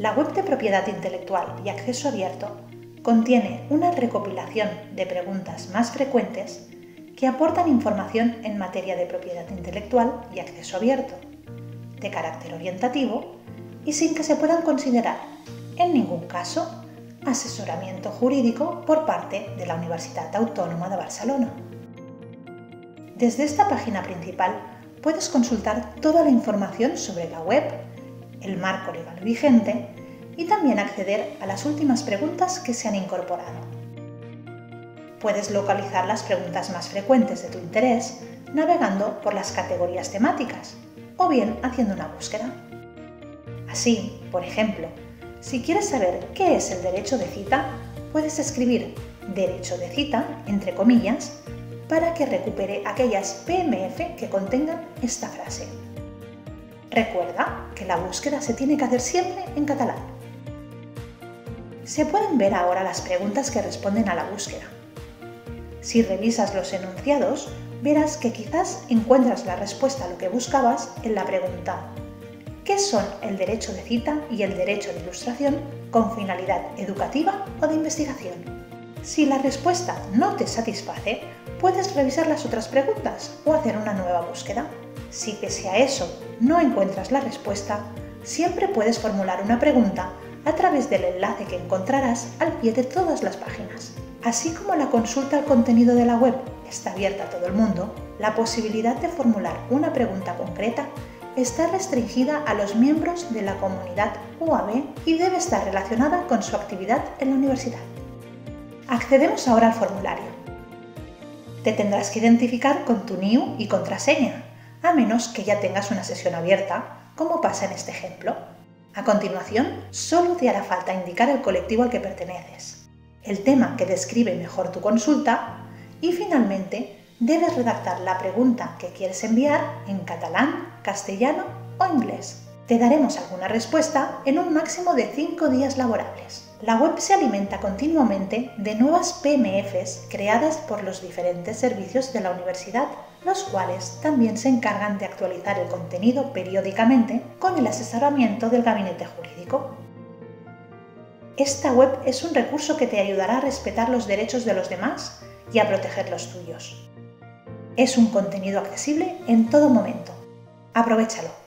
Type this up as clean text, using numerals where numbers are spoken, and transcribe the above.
La web de propiedad intelectual y acceso abierto contiene una recopilación de preguntas más frecuentes que aportan información en materia de propiedad intelectual y acceso abierto, de carácter orientativo y sin que se puedan considerar, en ningún caso, asesoramiento jurídico por parte de la Universitat Autónoma de Barcelona. Desde esta página principal puedes consultar toda la información sobre la web, el marco legal vigente y también acceder a las últimas preguntas que se han incorporado. Puedes localizar las preguntas más frecuentes de tu interés navegando por las categorías temáticas o bien haciendo una búsqueda. Así, por ejemplo, si quieres saber qué es el derecho de cita, puedes escribir derecho de cita, entre comillas, para que recupere aquellas PMF que contengan esta frase. Recuerda que la búsqueda se tiene que hacer siempre en catalán. Se pueden ver ahora las preguntas que responden a la búsqueda. Si revisas los enunciados, verás que quizás encuentras la respuesta a lo que buscabas en la pregunta ¿qué son el derecho de cita y el derecho de ilustración con finalidad educativa o de investigación? Si la respuesta no te satisface, puedes revisar las otras preguntas o hacer una nueva búsqueda. Si pese a eso no encuentras la respuesta, siempre puedes formular una pregunta a través del enlace que encontrarás al pie de todas las páginas. Así como la consulta al contenido de la web está abierta a todo el mundo, la posibilidad de formular una pregunta concreta está restringida a los miembros de la comunidad UAB y debe estar relacionada con su actividad en la universidad. Accedemos ahora al formulario. Te tendrás que identificar con tu NIU y contraseña, a menos que ya tengas una sesión abierta, como pasa en este ejemplo. A continuación, solo te hará falta indicar el colectivo al que perteneces, el tema que describe mejor tu consulta y, finalmente, debes redactar la pregunta que quieres enviar en catalán, castellano o inglés. Te daremos alguna respuesta en un máximo de 5 días laborables. La web se alimenta continuamente de nuevas PMFs creadas por los diferentes servicios de la universidad, los cuales también se encargan de actualizar el contenido periódicamente con el asesoramiento del gabinete jurídico. Esta web es un recurso que te ayudará a respetar los derechos de los demás y a proteger los tuyos. Es un contenido accesible en todo momento. Aprovéchalo.